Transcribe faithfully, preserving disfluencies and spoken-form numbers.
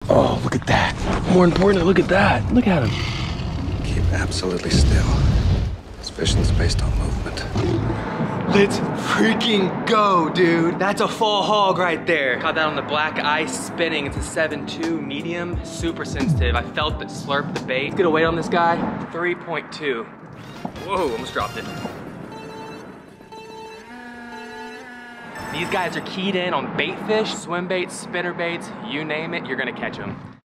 Oh, look at that. More importantly, look at that. Look at him. Keep absolutely still. This fishing's based on movement. Let's freaking go, dude. That's a full hog right there. Caught that on the black ice spinning. It's a seven two medium, super sensitive. I felt it slurp the bait. Let's get a weight on this guy, three point two. Whoa, almost dropped it. These guys are keyed in on bait fish, swim baits, spinner baits, you name it, you're gonna catch them.